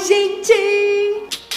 gente!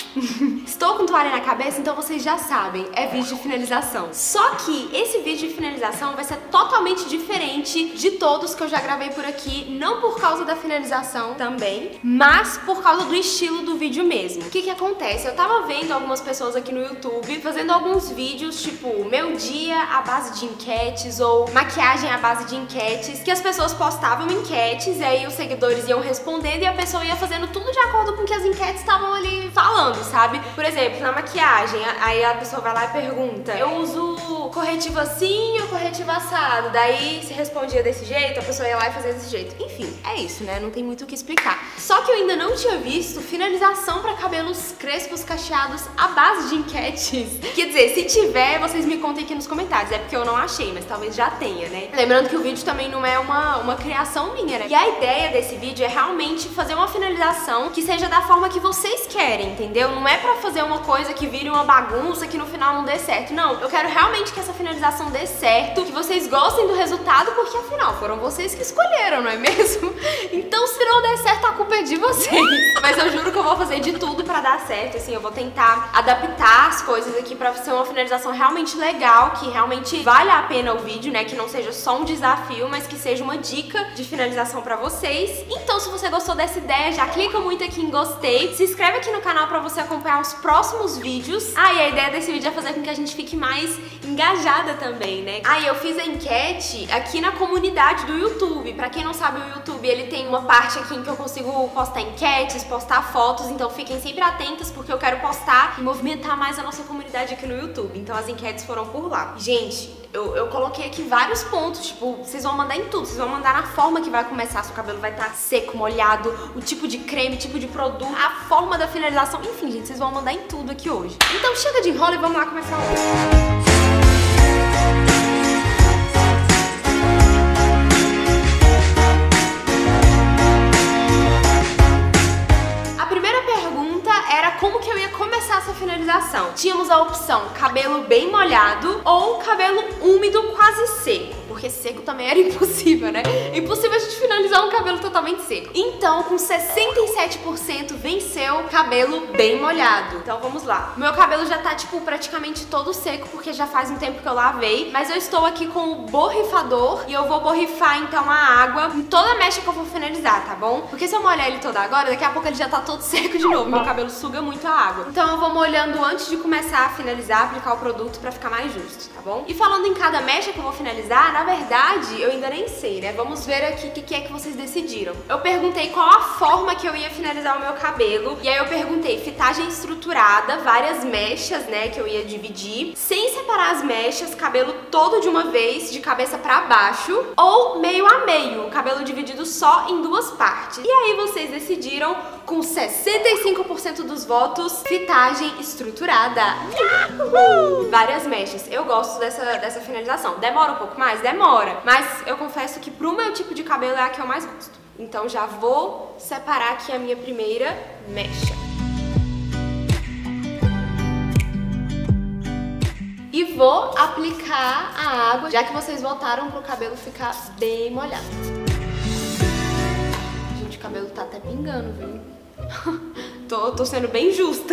Estou com toalha na cabeça, então vocês já sabem, é vídeo de finalização. Só que esse vídeo de finalização vai ser totalmente diferente de todos que eu já gravei por aqui, não por causa da finalização também, mas por causa do estilo do vídeo mesmo. O que que acontece? Eu tava vendo algumas pessoas aqui no YouTube fazendo alguns vídeos, tipo, meu dia à base de enquetes ou maquiagem à base de enquetes, que as pessoas postavam enquetes e aí os seguidores iam respondendo e a pessoa ia fazendo tudo de acordo com o que as enquetes estavam ali falando, sabe? Por exemplo, na maquiagem, aí a pessoa vai lá e pergunta: eu uso corretivo assim ou corretivo assado? Daí se respondia desse jeito, a pessoa ia lá e fazia desse jeito. Enfim, é isso, né? Não tem muito o que explicar. Só que eu ainda não tinha visto finalização pra cabelos crespos cacheados à base de enquetes. Quer dizer, se tiver, vocês me contem aqui nos comentários. É porque eu não achei, mas talvez já tenha, né? Lembrando que o vídeo também não é uma criação minha, né? E a ideia desse vídeo é realmente fazer uma finalização que seja da forma que vocês querem, entendeu? Não é pra fazer uma coisa que vire uma bagunça que no final não dê certo. Não, eu quero realmente que essa finalização dê certo, que vocês gostem do resultado, porque afinal foram vocês que escolheram, não é mesmo? Então se não der certo, a culpa é de vocês. Mas eu juro que eu vou fazer de tudo pra dar certo, assim, eu vou tentar adaptar as coisas aqui pra ser uma finalização realmente legal, que realmente vale a pena o vídeo, né? Que não seja só um desafio, mas que seja uma dica de finalização pra vocês. Então se você gostou dessa ideia, já clica muito aqui em gostei, se inscreve aqui no canal pra você acompanhar os próximos vídeos. E a ideia desse vídeo é fazer com que a gente fique mais engajada também, né? Eu fiz a enquete aqui na comunidade do YouTube. Pra quem não sabe, o YouTube, ele tem uma parte aqui em que eu consigo postar enquetes, postar fotos, então fiquem sempre atentas porque eu quero postar e movimentar mais a nossa comunidade aqui no YouTube. Então as enquetes foram por lá. Gente, eu coloquei aqui vários pontos, tipo, vocês vão mandar em tudo, vocês vão mandar na forma que vai começar, se o cabelo vai estar seco, molhado, o tipo de creme, tipo de produto, a forma da finalização, enfim, gente, vocês vão mandar em tudo aqui hoje. Então chega de enrolo e vamos lá começar o vídeo. Como que eu ia começar essa finalização? Tínhamos a opção cabelo bem molhado ou cabelo úmido quase seco, porque seco também era impossível, né? Impossível a gente finalizar um cabelo totalmente seco. Então, com 67% venceu cabelo bem molhado. Então vamos lá. Meu cabelo já tá, tipo, praticamente todo seco, porque já faz um tempo que eu lavei, mas eu estou aqui com o borrifador e eu vou borrifar, então, a água em toda a mecha que eu vou finalizar, tá bom? Porque se eu molhar ele todo agora, daqui a pouco ele já tá todo seco de novo. Meu cabelo suga muito a água. Então eu vou molhando antes de começar a finalizar, aplicar o produto pra ficar mais justo, tá bom? E falando em cada mecha que eu vou finalizar, na verdade, eu ainda nem sei, né? Vamos ver aqui o que é que vocês decidiram. Eu perguntei qual a forma que eu ia finalizar o meu cabelo, e aí eu perguntei fitagem estruturada, várias mechas, né, que eu ia dividir, sem separar as mechas, cabelo todo de uma vez, de cabeça pra baixo, ou meio a meio, o cabelo dividido só em duas partes. E aí vocês decidiram, com 65% dos votos, fitagem estruturada. Várias mechas. Eu gosto dessa finalização. Demora um pouco mais? Demora. Mas eu confesso que pro meu tipo de cabelo é a que eu mais gosto. Então já vou separar aqui a minha primeira mecha. E vou aplicar a água, já que vocês votaram pro cabelo ficar bem molhado. Gente, o cabelo tá até pingando, viu? Tô sendo bem justa.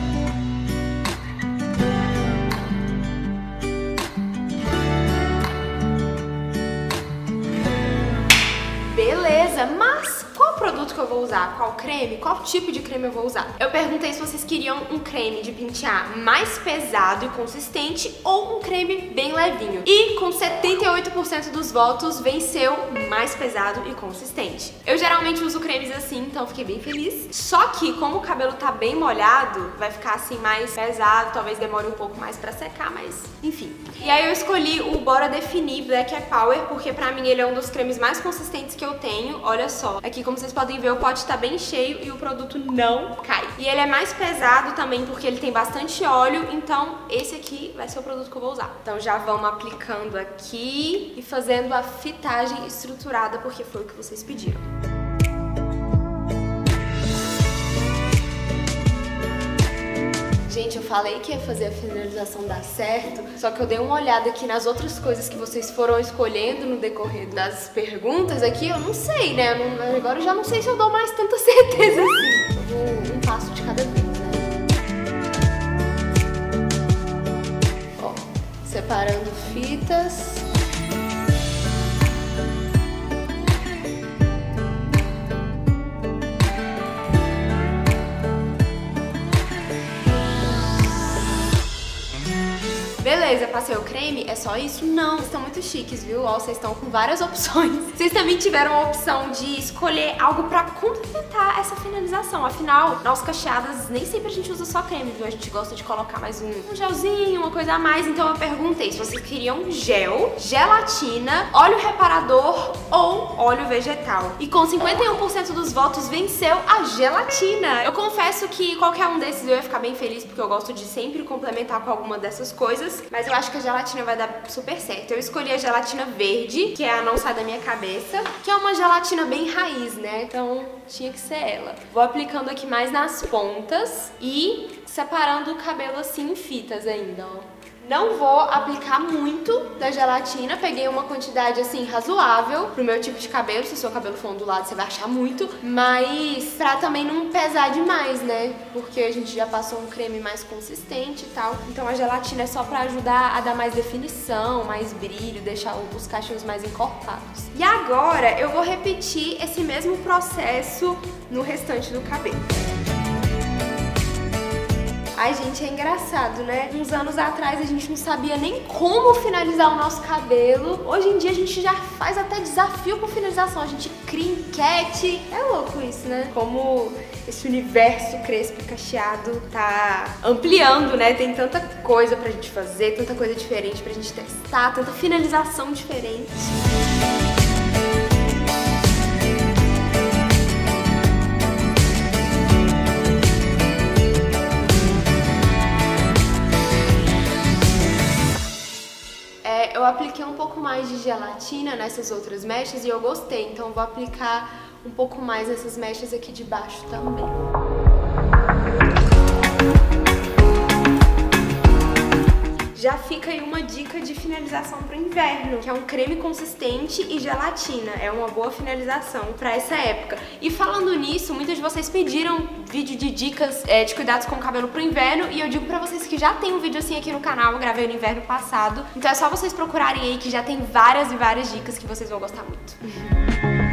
Beleza, mas qual produto que eu vou usar? Qual creme? Qual tipo de creme eu vou usar? Eu perguntei se vocês queriam um creme de pentear mais pesado e consistente ou um creme bem levinho. E com 78% dos votos venceu mais pesado e consistente. Eu geralmente uso cremes assim, então fiquei bem feliz. Só que como o cabelo tá bem molhado, vai ficar assim mais pesado, talvez demore um pouco mais pra secar, mas enfim. E aí eu escolhi o Bora Definir Black Power, porque pra mim ele é um dos cremes mais consistentes que eu tenho. Olha só, aqui como vocês podem ver, o pote tá bem cheio e o produto não cai. E ele é mais pesado também porque ele tem bastante óleo, então esse aqui vai ser o produto que eu vou usar. Então já vamos aplicando aqui e fazendo a fitagem estruturada, porque foi o que vocês pediram. Gente, eu falei que ia fazer a finalização dar certo, só que eu dei uma olhada aqui nas outras coisas que vocês foram escolhendo no decorrer das perguntas aqui, eu não sei, né? Agora eu já não sei se eu dou mais tanta certeza assim. Um beleza, passei o creme, é só isso? Não, vocês estão muito chiques, viu? Ó, vocês estão com várias opções. Vocês também tiveram a opção de escolher algo pra complementar essa finalização. Afinal, nós cacheadas nem sempre a gente usa só creme, viu? A gente gosta de colocar mais um gelzinho, uma coisa a mais. Então eu perguntei se vocês queriam gel, gelatina, óleo reparador ou óleo vegetal. E com 51% dos votos venceu a gelatina. Eu confesso que qualquer um desses eu ia ficar bem feliz, porque eu gosto de sempre complementar com alguma dessas coisas, mas eu acho que a gelatina vai dar super certo. Eu escolhi a gelatina verde, que é a Não Sai Da Minha Cabeça, que é uma gelatina bem raiz, né? Então tinha que ser ela. Vou aplicando aqui mais nas pontas e separando o cabelo assim em fitas ainda, ó. Não vou aplicar muito da gelatina, peguei uma quantidade assim razoável pro meu tipo de cabelo. Se o seu cabelo for ondulado, você vai achar muito, mas pra também não pesar demais, né? Porque a gente já passou um creme mais consistente e tal. Então a gelatina é só pra ajudar a dar mais definição, mais brilho, deixar os cachinhos mais encorpados. E agora eu vou repetir esse mesmo processo no restante do cabelo. Ai, gente, é engraçado, né? Uns anos atrás a gente não sabia nem como finalizar o nosso cabelo. Hoje em dia a gente já faz até desafio com finalização. A gente cria enquete. É louco isso, né? Como esse universo crespo e cacheado tá ampliando, né? Tem tanta coisa pra gente fazer, tanta coisa diferente pra gente testar, tanta finalização diferente. Eu apliquei um pouco mais de gelatina nessas outras mechas e eu gostei, então eu vou aplicar um pouco mais nessas mechas aqui de baixo também. Já fica aí uma dica de finalização para o inverno, que é um creme consistente e gelatina. É uma boa finalização para essa época. E falando nisso, muitos de vocês pediram vídeo de dicas de cuidados com o cabelo pro inverno, e eu digo pra vocês que já tem um vídeo assim aqui no canal, eu gravei no inverno passado. Então é só vocês procurarem aí que já tem várias e várias dicas que vocês vão gostar muito.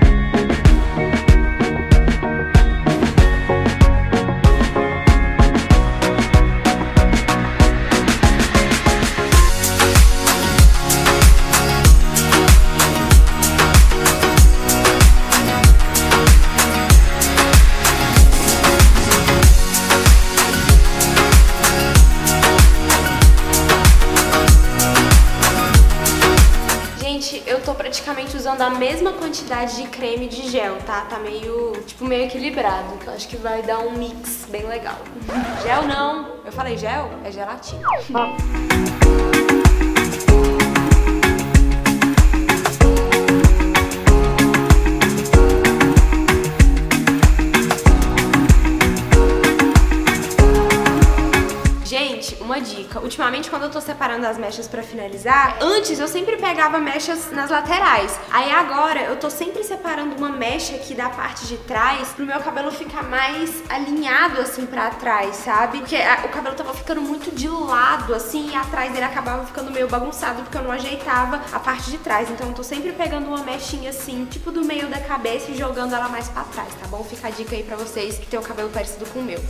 Eu tô praticamente usando a mesma quantidade de creme de gel, tá? Tá meio equilibrado, que eu acho que vai dar um mix bem legal. Gel não, eu falei gel? É gelatina. Uma dica, ultimamente quando eu tô separando as mechas pra finalizar, antes eu sempre pegava mechas nas laterais, aí agora eu tô sempre separando uma mecha aqui da parte de trás pro meu cabelo ficar mais alinhado assim pra trás, sabe? Porque o cabelo tava ficando muito de lado assim e atrás dele acabava ficando meio bagunçado porque eu não ajeitava a parte de trás, então eu tô sempre pegando uma mechinha assim, tipo do meio da cabeça e jogando ela mais pra trás, tá bom? Fica a dica aí pra vocês que tem o cabelo parecido com o meu.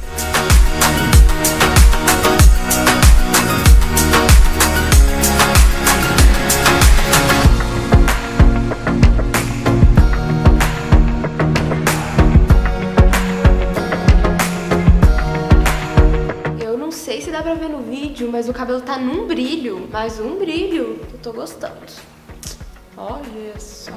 Eu não sei se dá pra ver no vídeo, mas o cabelo tá num brilho, mas um brilho que eu tô gostando. Olha só.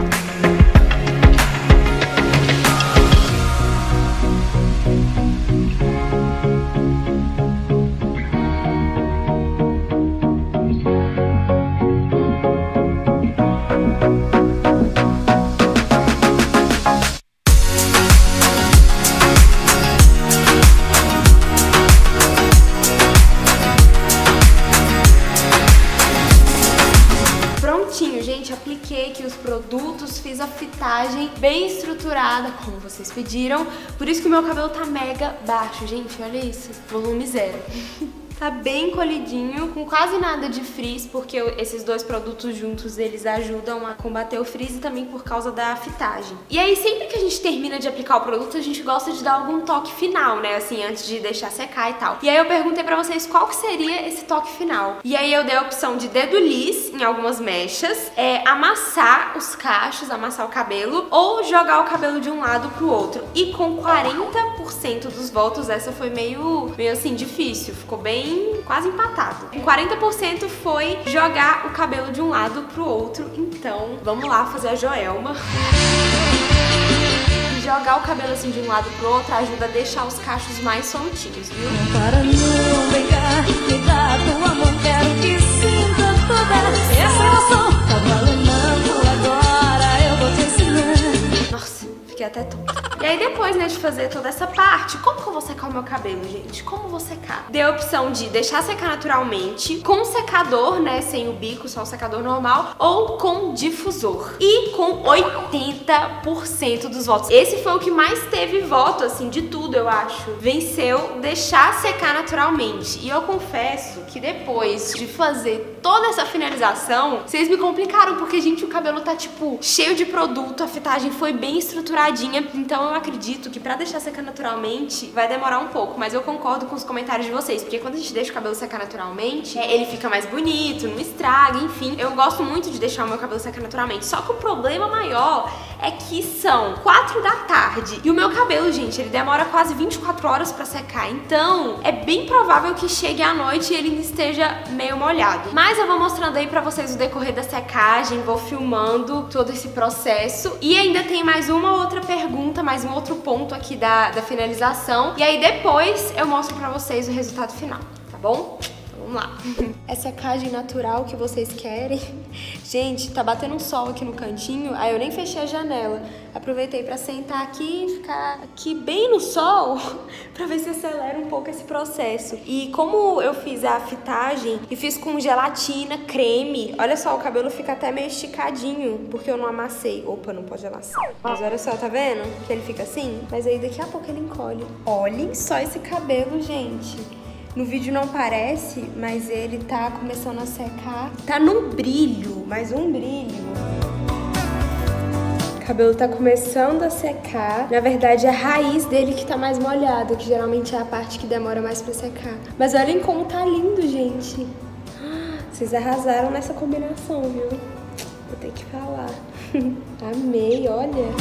Gente, apliquei aqui os produtos, fiz a fitagem bem estruturada, como vocês pediram. Por isso que o meu cabelo tá mega baixo, gente, olha isso, volume zero. Tá bem encolhidinho, com quase nada de frizz, porque esses dois produtos juntos, eles ajudam a combater o frizz e também por causa da fitagem. E aí, sempre que a gente termina de aplicar o produto, a gente gosta de dar algum toque final, né? Assim, antes de deixar secar e tal. E aí eu perguntei pra vocês qual que seria esse toque final. E aí eu dei a opção de dedo lis em algumas mechas, amassar os cachos, amassar o cabelo, ou jogar o cabelo de um lado pro outro. E com 40% dos votos, essa foi meio assim, difícil. Ficou bem, quase empatado. Com 40% foi jogar o cabelo de um lado pro outro. Então, vamos lá fazer a Joelma. Jogar o cabelo assim de um lado pro outro ajuda a deixar os cachos mais soltinhos, viu? Para não brigar, me dá tua mão, quero que sinta toda essa emoção. Tá valendo agora, eu vou te ensinar. Nossa, fiquei até tonta. E aí depois, né, de fazer toda essa parte, como que eu vou secar o meu cabelo, gente? Como eu vou secar? Dei a opção de deixar secar naturalmente, com secador, né, sem o bico, só o secador normal, ou com difusor. E com 80% dos votos. Esse foi o que mais teve voto, assim, de tudo, eu acho. Venceu deixar secar naturalmente. E eu confesso que depois de fazer toda essa finalização, vocês me complicaram, porque, gente, o cabelo tá, tipo, cheio de produto, a fitagem foi bem estruturadinha, então eu acredito que pra deixar secar naturalmente vai demorar um pouco, mas eu concordo com os comentários de vocês, porque quando a gente deixa o cabelo secar naturalmente, ele fica mais bonito, não estraga, enfim. Eu gosto muito de deixar o meu cabelo secar naturalmente, só que o problema maior é que são 4 da tarde e o meu cabelo, gente, ele demora quase 24 horas pra secar, então é bem provável que chegue à noite e ele ainda esteja meio molhado. Mas eu vou mostrando aí pra vocês o decorrer da secagem, vou filmando todo esse processo e ainda tem mais uma outra pergunta, mais um outro ponto aqui da finalização. E aí depois eu mostro pra vocês o resultado final, tá bom? Vamos lá. É secagem natural que vocês querem. Gente, tá batendo um sol aqui no cantinho, aí eu nem fechei a janela. Aproveitei pra sentar aqui e ficar aqui bem no sol pra ver se acelera um pouco esse processo. E como eu fiz a fitagem e fiz com gelatina, creme, olha só, o cabelo fica até meio esticadinho, porque eu não amassei. Opa, não pode amassar. Mas olha só, tá vendo? Que ele fica assim, mas aí daqui a pouco ele encolhe. Olhem só esse cabelo, gente. No vídeo não parece, mas ele tá começando a secar. Tá num brilho, mais um brilho. O cabelo tá começando a secar. Na verdade, é a raiz dele que tá mais molhada, que geralmente é a parte que demora mais pra secar. Mas olhem como tá lindo, gente. Vocês arrasaram nessa combinação, viu? Vou ter que falar. Amei, olha.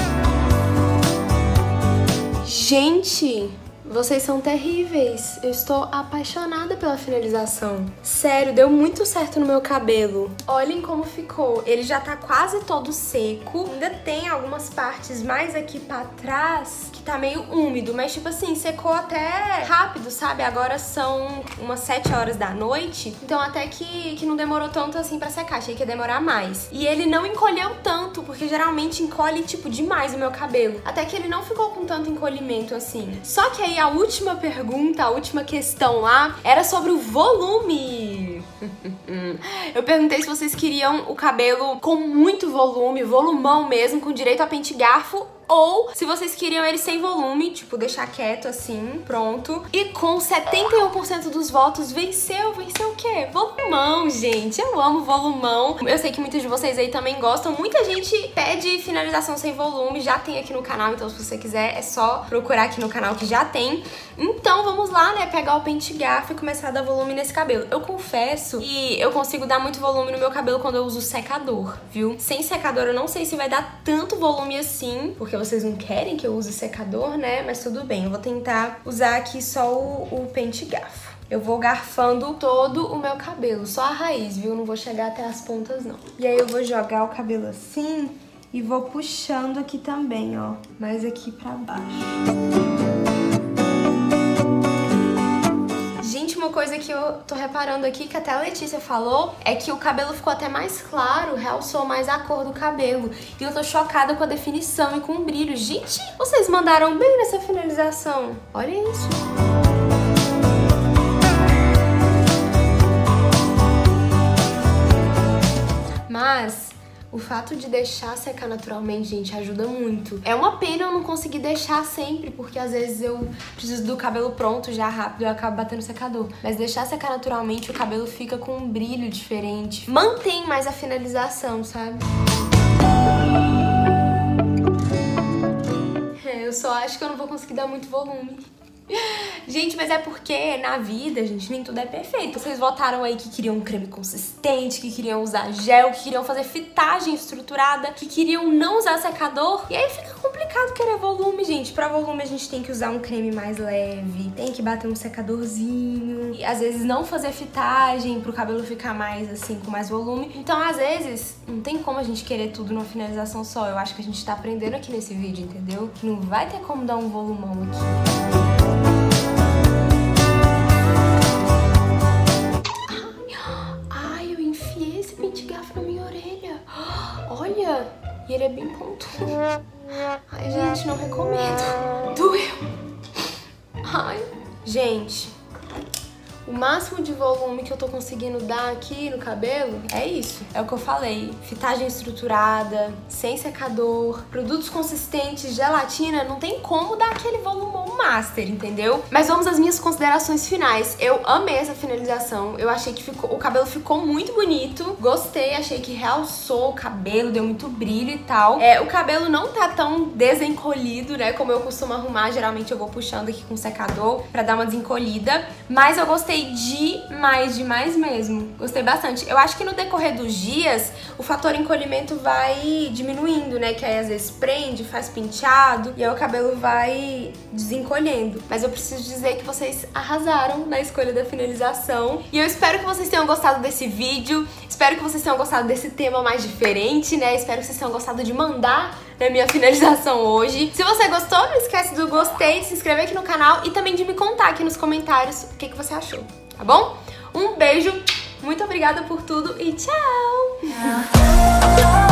Gente! Vocês são terríveis. Eu estou apaixonada pela finalização. Sério, deu muito certo no meu cabelo. Olhem como ficou. Ele já tá quase todo seco. Ainda tem algumas partes mais aqui pra trás que tá meio úmido, mas tipo assim, secou até rápido, sabe? Agora são umas 7 horas da noite, então até que não demorou tanto assim pra secar. Achei que ia demorar mais. E ele não encolheu tanto, porque geralmente encolhe, tipo, demais o meu cabelo. Até que ele não ficou com tanto encolhimento assim. Só que aí a última pergunta, a última questão lá, era sobre o volume. Eu perguntei se vocês queriam o cabelo com muito volume, volumão mesmo, com direito a pente garfo, ou se vocês queriam ele sem volume, tipo, deixar quieto assim, pronto. E com 71% dos votos, venceu o quê? Volumão, gente. Eu amo volumão. Eu sei que muitos de vocês aí também gostam. Muita gente pede finalização sem volume, já tem aqui no canal, então se você quiser é só procurar aqui no canal que já tem. Então vamos lá, né, pegar o pente garfo e começar a dar volume nesse cabelo. Eu confesso que eu consigo dar muito volume no meu cabelo quando eu uso secador, viu? Sem secador eu não sei se vai dar tanto volume assim, porque vocês não querem que eu use secador, né? Mas tudo bem, eu vou tentar usar aqui só o pente garfo. Eu vou garfando todo o meu cabelo, só a raiz, viu? Não vou chegar até as pontas, não. E aí eu vou jogar o cabelo assim e vou puxando aqui também, ó. Mais aqui pra baixo. Uma coisa que eu tô reparando aqui, que até a Letícia falou, é que o cabelo ficou até mais claro, realçou mais a cor do cabelo. E eu tô chocada com a definição e com o brilho. Gente, vocês mandaram bem nessa finalização. Olha isso. Mas O fato de deixar secar naturalmente, gente, ajuda muito. É uma pena eu não conseguir deixar sempre, porque às vezes eu preciso do cabelo pronto já rápido e eu acabo batendo no secador. Mas deixar secar naturalmente, o cabelo fica com um brilho diferente. Mantém mais a finalização, sabe? Eu só acho que eu não vou conseguir dar muito volume. Gente, mas é porque na vida, gente, nem tudo é perfeito. Vocês votaram aí que queriam um creme consistente, que queriam usar gel, que queriam fazer fitagem estruturada, que queriam não usar secador. E aí fica complicado querer volume, gente. Pra volume a gente tem que usar um creme mais leve, tem que bater um secadorzinho. E às vezes não fazer fitagem pro cabelo ficar mais assim, com mais volume. Então às vezes não tem como a gente querer tudo numa finalização só. Eu acho que a gente tá aprendendo aqui nesse vídeo, entendeu? Não vai ter como dar um volumão aqui. Olha, e ele é bem pontudo. Ai, gente, não recomendo. Doeu. Ai, gente, o máximo de volume que eu tô conseguindo dar aqui no cabelo é isso. É o que eu falei. Fitagem estruturada, sem secador, produtos consistentes, gelatina. Não tem como dar aquele volumão master, entendeu? Mas vamos às minhas considerações finais. Eu amei essa finalização. Eu achei que o cabelo ficou muito bonito. Gostei, achei que realçou o cabelo, deu muito brilho e tal. O cabelo não tá tão desencolhido, né? Como eu costumo arrumar. Geralmente eu vou puxando aqui com o secador pra dar uma desencolhida. Mas eu gostei demais mesmo. Gostei bastante. Eu acho que no decorrer dos dias, o fator encolhimento vai diminuindo, né? Que aí às vezes prende, faz penteado e aí o cabelo vai desencolhendo. Mas eu preciso dizer que vocês arrasaram na escolha da finalização. E eu espero que vocês tenham gostado desse vídeo. Espero que vocês tenham gostado desse tema mais diferente, né? Espero que vocês tenham gostado de mandar na minha finalização hoje. Se você gostou, não esquece do gostei, de se inscrever aqui no canal e também de me contar aqui nos comentários o que você achou, tá bom? Um beijo, muito obrigada por tudo e tchau!